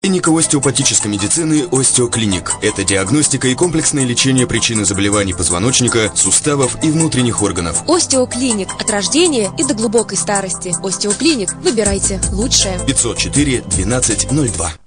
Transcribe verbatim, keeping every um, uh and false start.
Клиника остеопатической медицины «Остеоклиник». Это диагностика и комплексное лечение причины заболеваний позвоночника, суставов и внутренних органов. «Остеоклиник» от рождения и до глубокой старости. «Остеоклиник». Выбирайте лучшее. пятьсот четыре двенадцать ноль два.